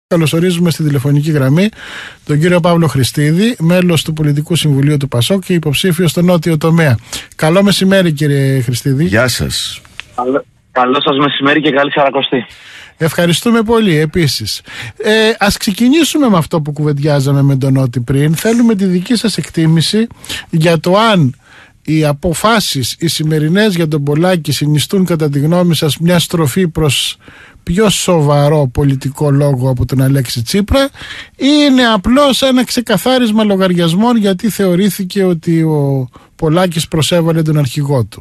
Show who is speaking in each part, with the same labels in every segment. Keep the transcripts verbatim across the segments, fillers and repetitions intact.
Speaker 1: Καλωσορίζουμε στη τηλεφωνική γραμμή τον κύριο Παύλο Χριστίδη, μέλος του Πολιτικού Συμβουλίου του ΠΑΣΟΚ και υποψήφιο στο νότιο τομέα. Καλό μεσημέρι, κύριε Χριστίδη.
Speaker 2: Γεια σας.
Speaker 3: Καλό, καλό σας μεσημέρι και καλή Σαρακοστή.
Speaker 1: Ευχαριστούμε πολύ επίσης. Ε, ας ξεκινήσουμε με αυτό που κουβεντιάζαμε με τον Νότι πριν. Θέλουμε τη δική σας εκτίμηση για το αν οι αποφάσεις οι σημερινές για τον Πολάκη συνιστούν κατά τη γνώμη σας μια στροφή προς πιο σοβαρό πολιτικό λόγο από τον Αλέξη Τσίπρα ή είναι απλώς ένα ξεκαθάρισμα λογαριασμών γιατί θεωρήθηκε ότι ο Πολάκης προσέβαλε τον αρχηγό του?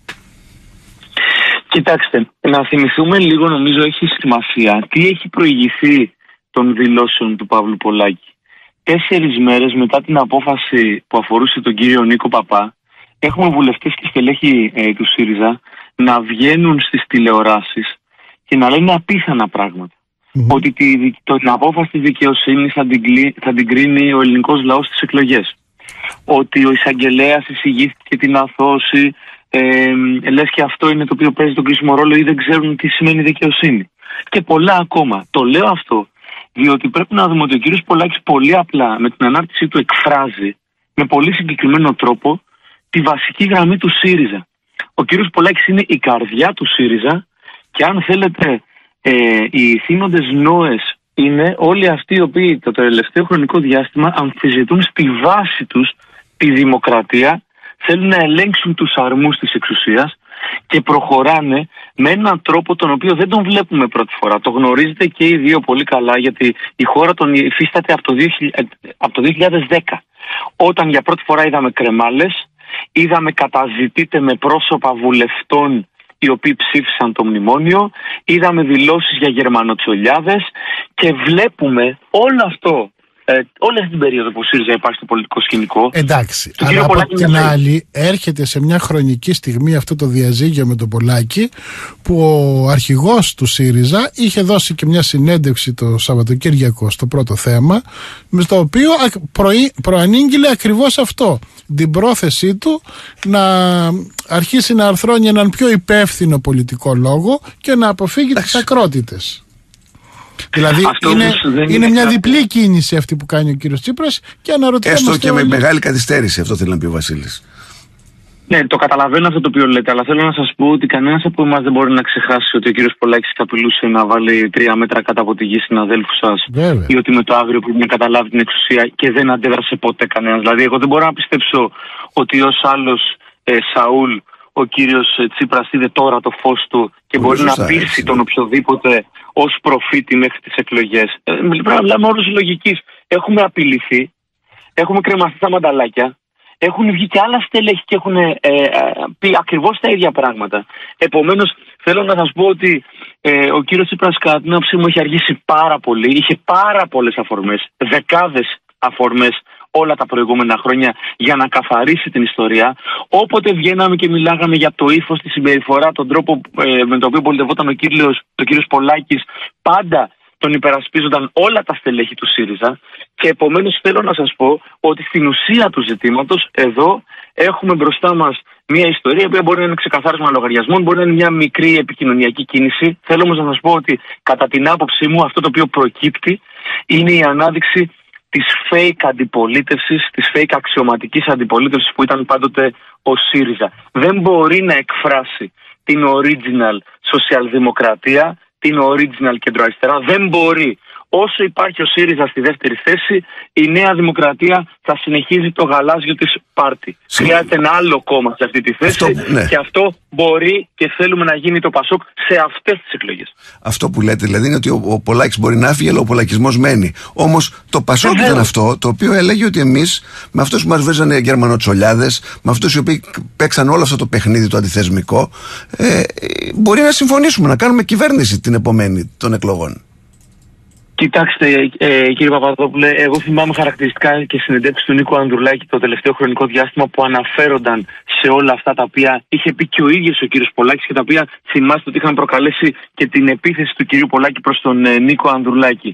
Speaker 3: Κοιτάξτε, να θυμηθούμε λίγο, νομίζω έχει σημασία, τι έχει προηγηθεί των δηλώσεων του Παύλου Πολάκη. Τέσσερις μέρες μετά την απόφαση που αφορούσε τον κύριο Νίκο Παπά, έχουμε βουλευτές και στελέχη ε, του ΣΥΡΙΖΑ να βγαίνουν στις τηλεοράσεις και να λένε απίθανα πράγματα. Mm-hmm. Ότι τη, το, την απόφαση της δικαιοσύνης θα την, θα την κρίνει ο ελληνικός λαός στις εκλογές. Ότι ο εισαγγελέας εισηγήθηκε την αθώωση, ε, λες και αυτό είναι το οποίο παίζει τον κρίσιμο ρόλο ή δεν ξέρουν τι σημαίνει δικαιοσύνη. Και πολλά ακόμα. Το λέω αυτό διότι πρέπει να δούμε ότι ο κύριος Πολάκης πολύ απλά με την ανάρτησή του εκφράζει με πολύ συγκεκριμένο τρόπο τη βασική γραμμή του ΣΥΡΙΖΑ. Ο κύριος Πολάκης είναι η καρδιά του ΣΥΡΙΖΑ και αν θέλετε ε, οι θύνοντες νόες είναι όλοι αυτοί οι οποίοι το τελευταίο χρονικό διάστημα αμφισβητούν στη βάση τους τη δημοκρατία, θέλουν να ελέγξουν τους αρμούς της εξουσίας και προχωράνε με έναν τρόπο τον οποίο δεν τον βλέπουμε πρώτη φορά. Το γνωρίζετε και οι δύο πολύ καλά γιατί η χώρα τον υφίσταται από το, από το δύο χιλιάδες δέκα όταν για πρώτη φορά είδαμε κρεμάλες, είδαμε καταζητείτε με πρόσωπα βουλευτών οι οποίοι ψήφισαν το μνημόνιο, είδαμε δηλώσεις για γερμανοτσολιάδες και βλέπουμε όλο αυτό, ε, όλη αυτή την περίοδο που ΣΥΡΙΖΑ υπάρχει στο πολιτικό σκηνικό.
Speaker 1: Εντάξει, αλλά από την άλλη έρχεται σε μια χρονική στιγμή αυτό το διαζύγιο με τον Πολάκη που ο αρχηγός του ΣΥΡΙΖΑ είχε δώσει και μια συνέντευξη το Σαββατοκύριακο στο Πρώτο Θέμα με το οποίο προη, προανήγγειλε ακριβώς αυτό, την πρόθεσή του να αρχίσει να αρθρώνει έναν πιο υπεύθυνο πολιτικό λόγο και να αποφύγει τις ακρότητες. Δηλαδή είναι, είναι, είναι μια διπλή κίνηση αυτή που κάνει ο κύριος Τσίπρας και αναρωτιόμαστε.
Speaker 2: Έστω και
Speaker 1: όλοι...
Speaker 2: με μεγάλη καθυστέρηση, αυτό θέλει να πει ο Βασίλης.
Speaker 3: Ναι, το καταλαβαίνω αυτό το οποίο λέτε, αλλά θέλω να σας πω ότι κανένας από εμάς δεν μπορεί να ξεχάσει ότι ο κύριος Πολάκης απειλούσε να βάλει τρία μέτρα κάτω από τη γη συναδέλφου σας ή ότι με το άγριο πρέπει να καταλάβει την εξουσία και δεν αντέδρασε ποτέ κανένας. Δηλαδή, εγώ δεν μπορώ να πιστέψω ότι ως άλλος ε, Σαούλ ο κύριος ε, Τσίπρας είδε τώρα το φως του και Πολύ μπορεί να πείσει έτσι, τον οποιοδήποτε ως προφήτη μέχρι τις εκλογές. Ε, πρέπει να μιλάμε όρους λογικής. Έχουμε απειληθεί, έχουμε κρεμαστεί στα μανταλάκια. Έχουν βγει και άλλα στελέχη και έχουν ε, ε, πει ακριβώς τα ίδια πράγματα. Επομένως, θέλω να σας πω ότι ε, ο κύριος Τσίπρας, κατά την άποψή μου, έχει αργήσει πάρα πολύ. Είχε πάρα πολλές αφορμές, δεκάδες αφορμές όλα τα προηγούμενα χρόνια για να καθαρίσει την ιστορία. Όποτε βγαίναμε και μιλάγαμε για το ύφος, τη συμπεριφορά, τον τρόπο ε, με τον οποίο πολιτευόταν ο κύριος, ο κύριος Πολάκης, πάντα τον υπερασπίζονταν όλα τα στελέχη του ΣΥΡΙΖΑ και επομένως θέλω να σας πω ότι στην ουσία του ζητήματος εδώ έχουμε μπροστά μας μια ιστορία που μπορεί να είναι ξεκαθάρισμα λογαριασμών, μπορεί να είναι μια μικρή επικοινωνιακή κίνηση. Θέλω όμως να σας πω ότι κατά την άποψή μου αυτό το οποίο προκύπτει είναι η ανάδειξη της fake αντιπολίτευσης, της fake αξιωματικής αντιπολίτευσης που ήταν πάντοτε ο ΣΥΡΙΖΑ. Δεν μπορεί να εκφράσει την original σοσιαλδημοκρατία, την original κεντροαριστερά, δεν μπορεί. Όσο υπάρχει ο ΣΥΡΙΖΑ στη δεύτερη θέση, η Νέα Δημοκρατία θα συνεχίζει το γαλάζιο της πάρτι. Συ... Χρειάζεται ένα άλλο κόμμα σε αυτή τη θέση αυτό, ναι. Και αυτό μπορεί και θέλουμε να γίνει το ΠΑΣΟΚ σε αυτές τις εκλογές. Αυτό
Speaker 2: που λέτε δηλαδή είναι ότι ο, ο Πολάκης μπορεί να φύγει, αλλά ο Πολακισμός μένει. Όμως το ΠΑΣΟΚ ήταν αυτό το οποίο έλεγε ότι εμείς με αυτούς που μας βέζανε γερμανοτσολιάδες, με αυτούς οι οποίοι παίξαν όλο αυτό το παιχνίδι το αντιθεσμικό, ε, μπορεί να συμφωνήσουμε, να κάνουμε κυβέρνηση την επομένη των εκλογών.
Speaker 3: Κοιτάξτε, ε, κύριε Παπαδόπουλε, εγώ θυμάμαι χαρακτηριστικά και συνεντεύξεις του Νίκου Ανδρουλάκη το τελευταίο χρονικό διάστημα που αναφέρονταν σε όλα αυτά τα οποία είχε πει και ο ίδιος ο κύριος Πολάκης και τα οποία θυμάστε ότι είχαν προκαλέσει και την επίθεση του κυρίου Πολάκη προς τον ε, Νίκο Ανδρουλάκη.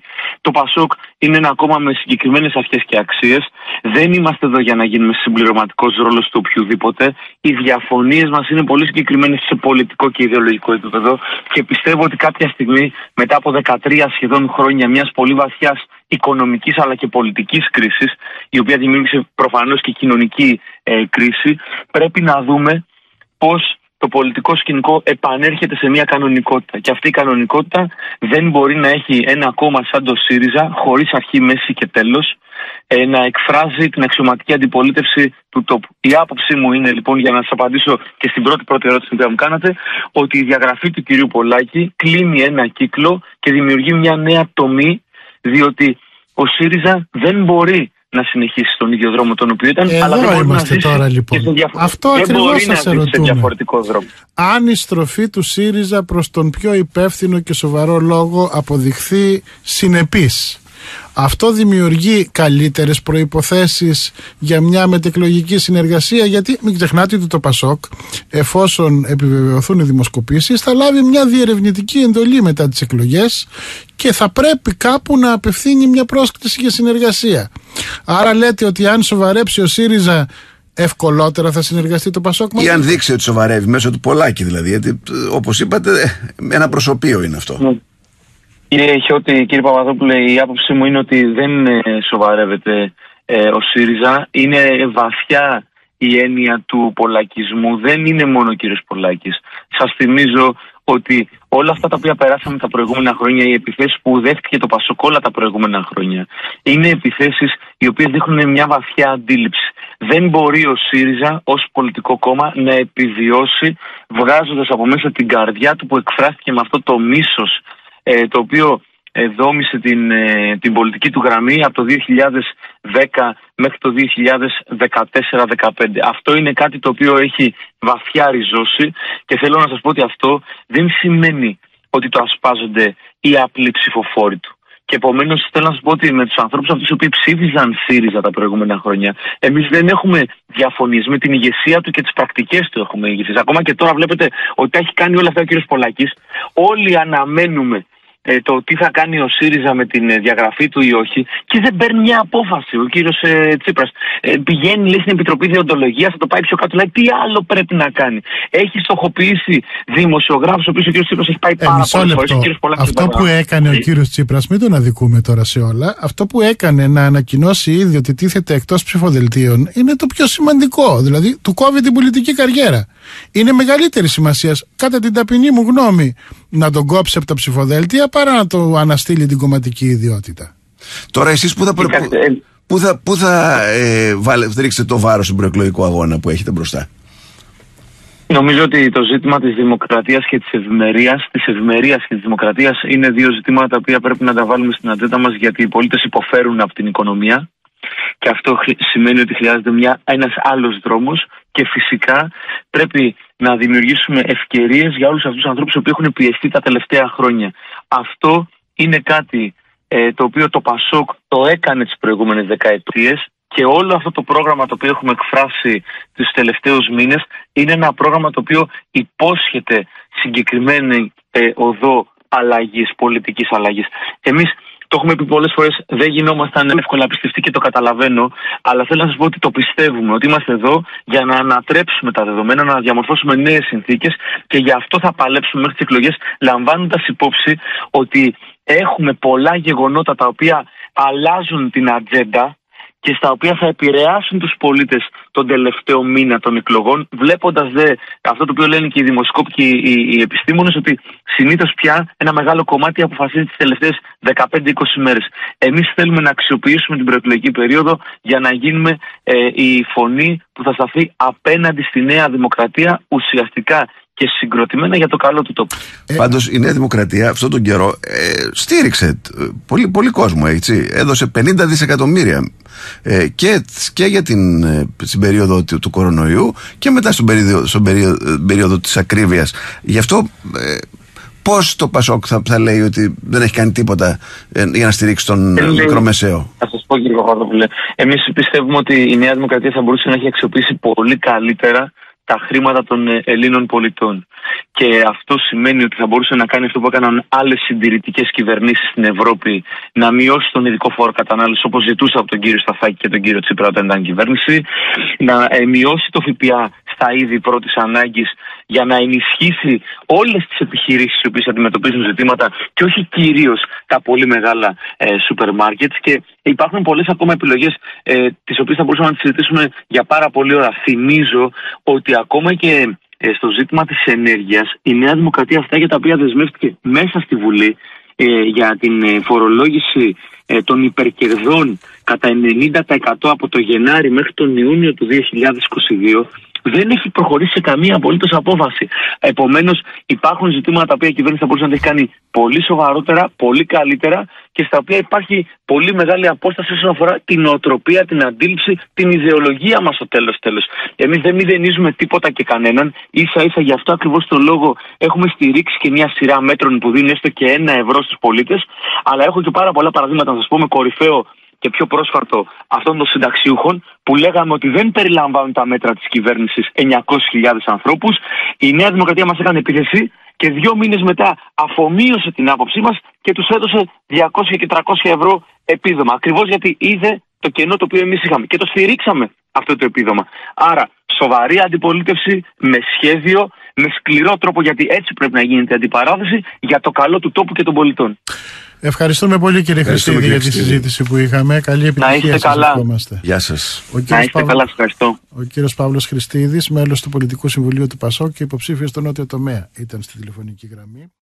Speaker 3: Το ΠΑΣΟΚ είναι ένα κόμμα με συγκεκριμένες αρχές και αξίες. Δεν είμαστε εδώ για να γίνουμε συμπληρωματικός ρόλος του οποιοδήποτε. Οι διαφωνίες μας είναι πολύ συγκεκριμένες σε πολιτικό και ιδεολογικό επίπεδο και πιστεύω ότι κάποια στιγμή, μετά από δεκατρία σχεδόν χρόνια μιας πολύ βαθιάς οικονομικής αλλά και πολιτικής κρίσης, η οποία δημιούργησε προφανώς και κοινωνική ε, κρίση, πρέπει να δούμε πώς το πολιτικό σκηνικό επανέρχεται σε μια κανονικότητα. Και αυτή η κανονικότητα δεν μπορεί να έχει ένα κόμμα σαν το ΣΥΡΙΖΑ, χωρίς αρχή, μέση και τέλος, ε, να εκφράζει την αξιωματική αντιπολίτευση του τόπου. Η άποψή μου είναι λοιπόν, για να σας απαντήσω και στην πρώτη πρώτη ερώτηση που μου κάνατε, ότι η διαγραφή του κυρίου Πολάκη κλείνει ένα κύκλο και δημιουργεί μια νέα τομή, διότι ο ΣΥΡΙΖΑ δεν μπορεί να συνεχίσει στον ίδιο δρόμο τον οποίο ήταν,
Speaker 1: εδώ
Speaker 3: αλλά δεν μπορεί να ζήσει
Speaker 1: τώρα, λοιπόν.
Speaker 3: και σε, διαφο-
Speaker 1: Αυτό
Speaker 3: δεν μπορεί
Speaker 1: ακριβώς
Speaker 3: να
Speaker 1: σας
Speaker 3: ζήσει σε διαφορετικό δρόμο.
Speaker 1: Αν η στροφή του ΣΥΡΙΖΑ προς τον πιο υπεύθυνο και σοβαρό λόγο αποδειχθεί συνεπής, αυτό δημιουργεί καλύτερες προϋποθέσεις για μια μετεκλογική συνεργασία, γιατί μην ξεχνάτε ότι το ΠΑΣΟΚ, εφόσον επιβεβαιωθούν οι δημοσκοπήσεις, θα λάβει μια διερευνητική εντολή μετά τις εκλογές και θα πρέπει κάπου να απευθύνει μια πρόσκληση για συνεργασία. Άρα λέτε ότι αν σοβαρέψει ο ΣΥΡΙΖΑ, ευκολότερα θα συνεργαστεί το ΠΑΣΟΚ μαζί.
Speaker 2: Ή αν δείξει ότι σοβαρεύει μέσω του Πολάκη, δηλαδή, γιατί όπως είπατε ένα προσωπείο είναι αυτό.
Speaker 3: Ναι. Κύριε Χιώτη, κύριε Παπαδόπουλε, η άποψή μου είναι ότι δεν ε, σοβαρεύεται ε, ο ΣΥΡΙΖΑ. Είναι βαθιά η έννοια του πολακισμού. Δεν είναι μόνο ο κύριος Πολάκης. Σας θυμίζω ότι όλα αυτά τα οποία περάσαμε τα προηγούμενα χρόνια, οι επιθέσεις που δέχτηκε το ΠΑΣΟΚ όλα τα προηγούμενα χρόνια, είναι επιθέσεις οι οποίες δείχνουν μια βαθιά αντίληψη. Δεν μπορεί ο ΣΥΡΙΖΑ ως πολιτικό κόμμα να επιβιώσει βγάζοντας από μέσα την καρδιά του, που εκφράστηκε με αυτό το μίσος, ε, το οποίο ε, δόμησε την, ε, την πολιτική του γραμμή από το δύο χιλιάδες δέκα μέχρι το δύο χιλιάδες δεκατέσσερα δεκαπέντε. Αυτό είναι κάτι το οποίο έχει βαθιά ριζώσει και θέλω να σας πω ότι αυτό δεν σημαίνει ότι το ασπάζονται οι απλοί ψηφοφόροι του. Και επομένως θέλω να σας πω ότι με τους ανθρώπους αυτούς οι οποίοι ψήφιζαν ΣΥΡΙΖΑ τα προηγούμενα χρόνια, εμείς δεν έχουμε διαφωνίες με την ηγεσία του και τις πρακτικές του έχουμε ηγεσίες. Ακόμα και τώρα βλέπετε ότι τα έχει κάνει όλα αυτά ο κύριος Πολάκης. Όλοι αναμένουμε ε, το τι θα κάνει ο ΣΥΡΙΖΑ με την ε, διαγραφή του ή όχι και δεν παίρνει μια απόφαση. Ο κύριος ε, Τσίπρας ε, πηγαίνει, λέει, στην Επιτροπή Δεοντολογίας, θα το πάει πιο κάτω, λέει τι άλλο πρέπει να κάνει. Έχει στοχοποιήσει δημοσιογράφους, ο οποίος ο κύριος Τσίπρας έχει πάει
Speaker 1: ε, πάρα
Speaker 3: πολλές φορές.
Speaker 1: Αυτό που έκανε ο κύριος Τσίπρας, μην τον αδικούμε τώρα σε όλα, αυτό που έκανε να ανακοινώσει ήδη ότι τίθεται εκτός ψηφοδελτίων είναι το πιο σημαντικό. Δηλαδή του κόβει την πολιτική καριέρα. Είναι μεγαλύτερη σημασία, κατά την ταπεινή μου γνώμη, να τον κόψει από τα ψηφοδέλτια παρά να το αναστείλει την κομματική ιδιότητα.
Speaker 2: Τώρα εσείς που θα, προ... που θα, που θα ε, βάλε, ρίξετε το βάρος στον προεκλογικό αγώνα που έχετε μπροστά?
Speaker 3: Νομίζω ότι το ζήτημα της δημοκρατίας και της ευημερίας, της ευημερίας και της δημοκρατίας είναι δύο ζητήματα τα οποία πρέπει να τα βάλουμε στην ατζέντα μας, γιατί οι πολίτες υποφέρουν από την οικονομία και αυτό σημαίνει ότι χρειάζεται μια, ένας άλλος δρόμος και φυσικά πρέπει να δημιουργήσουμε ευκαιρίες για όλους αυτούς τους ανθρώπους που έχουν πιεστεί τα τελευταία χρόνια. Αυτό είναι κάτι ε, το οποίο το ΠΑΣΟΚ το έκανε τις προηγούμενες δεκαετίες και όλο αυτό το πρόγραμμα το οποίο έχουμε εκφράσει τους τελευταίους μήνες είναι ένα πρόγραμμα το οποίο υπόσχεται συγκεκριμένη ε, οδό αλλαγής, πολιτικής αλλαγής. Εμείς το έχουμε πει πολλές φορές, δεν γινόμασταν εύκολα πιστευτοί και το καταλαβαίνω, αλλά θέλω να σας πω ότι το πιστεύουμε, ότι είμαστε εδώ για να ανατρέψουμε τα δεδομένα, να διαμορφώσουμε νέες συνθήκες και γι' αυτό θα παλέψουμε μέχρι τις εκλογές, λαμβάνοντας υπόψη ότι έχουμε πολλά γεγονότα τα οποία αλλάζουν την ατζέντα και στα οποία θα επηρεάσουν τους πολίτες τον τελευταίο μήνα των εκλογών, βλέποντας δε αυτό το οποίο λένε και οι δημοσκόποι και οι, οι, οι επιστήμονες, ότι συνήθως πια ένα μεγάλο κομμάτι αποφασίζει τις τελευταίες δεκαπέντε είκοσι μέρες. Εμείς θέλουμε να αξιοποιήσουμε την προεκλογική περίοδο για να γίνουμε ε, η φωνή που θα σταθεί απέναντι στη Νέα Δημοκρατία ουσιαστικά και συγκροτημένα για το καλό του τόπου.
Speaker 2: Ε, Πάντως η Νέα Δημοκρατία αυτόν τον καιρό ε, στήριξε πολύ, πολύ κόσμο, έτσι. Έδωσε πενήντα δισεκατομμύρια ε, και, και για την, ε, στην περίοδο του, του κορονοϊού και μετά στον περίοδο, στον περίοδο, περίοδο της ακρίβειας. Γι' αυτό ε, πώς το ΠΑΣΟΚ θα, θα λέει ότι δεν έχει κάνει τίποτα ε, για να στηρίξει τον ε, μικρομεσαίο?
Speaker 3: Θα σας πω, κύριε Παπαδόπουλε, εμείς πιστεύουμε ότι η Νέα Δημοκρατία θα μπορούσε να έχει αξιοποιήσει πολύ καλύτερα τα χρήματα των Ελλήνων πολιτών. Και αυτό σημαίνει ότι θα μπορούσε να κάνει αυτό που έκαναν άλλες συντηρητικές κυβερνήσεις στην Ευρώπη, να μειώσει τον ειδικό φόρο κατανάλωσης, όπως ζητούσε από τον κύριο Σταθάκη και τον κύριο Τσίπρα όταν ήταν κυβέρνηση, να ε, μειώσει το ΦΠΑ στα είδη πρώτης ανάγκης για να ενισχύσει όλες τις επιχειρήσεις οι οποίες αντιμετωπίζουν ζητήματα και όχι κυρίως τα πολύ μεγάλα ε, σούπερ μάρκετς. Και υπάρχουν πολλές ακόμα επιλογές ε, τις οποίες θα μπορούσαμε να τις συζητήσουμε για πάρα πολλή ώρα. Θυμίζω ότι ακόμα και ε, στο ζήτημα της ενέργειας η Νέα Δημοκρατία, αυτά για τα οποία δεσμεύτηκε μέσα στη Βουλή ε, για την ε, φορολόγηση ε, των υπερκερδών κατά ενενήντα τοις εκατό από το Γενάρη μέχρι τον Ιούνιο του δύο χιλιάδες είκοσι δύο, δεν έχει προχωρήσει σε καμία απολύτως απόφαση. Επομένως, υπάρχουν ζητήματα τα οποία η κυβέρνηση θα μπορούσε να τα έχει κάνει πολύ σοβαρότερα, πολύ καλύτερα και στα οποία υπάρχει πολύ μεγάλη απόσταση όσον αφορά την νοοτροπία, την αντίληψη, την ιδεολογία μας στο τέλος τέλος. Εμείς δεν μηδενίζουμε τίποτα και κανέναν. Ίσα ίσα γι' αυτό ακριβώς το λόγο έχουμε στηρίξει και μια σειρά μέτρων που δίνουν έστω και ένα ευρώ στους πολίτες. Αλλά έχω και πάρα πολλά παραδείγματα να σας πω, με κορυφαίο και πιο πρόσφατο αυτών των συνταξιούχων που λέγαμε ότι δεν περιλαμβάνουν τα μέτρα της κυβέρνησης εννιακόσιες χιλιάδες ανθρώπους. Η Νέα Δημοκρατία μας έκανε επίθεση και δύο μήνες μετά αφομοίωσε την άποψή μας και τους έδωσε διακόσια και τριακόσια ευρώ επίδομα. Ακριβώς γιατί είδε το κενό το οποίο εμείς είχαμε και το στηρίξαμε αυτό το επίδομα. Άρα σοβαρή αντιπολίτευση με σχέδιο, με σκληρό τρόπο, γιατί έτσι πρέπει να γίνεται η αντιπαράθεση για το καλό του τόπου και των πολιτών.
Speaker 1: Ευχαριστούμε πολύ κύριε Χριστίδη για τη συζήτηση που είχαμε. Καλή επιτυχία.
Speaker 3: Να είστε καλά.
Speaker 2: Γεια σας.
Speaker 3: Ο να είστε Παύλος, καλά, σας ευχαριστώ.
Speaker 1: Ο κύριος Παύλος Χριστίδης, μέλος του Πολιτικού Συμβουλίου του ΠΑΣΟΚ και υποψήφιος στο Νότιο Τομέα, ήταν στη τηλεφωνική γραμμή.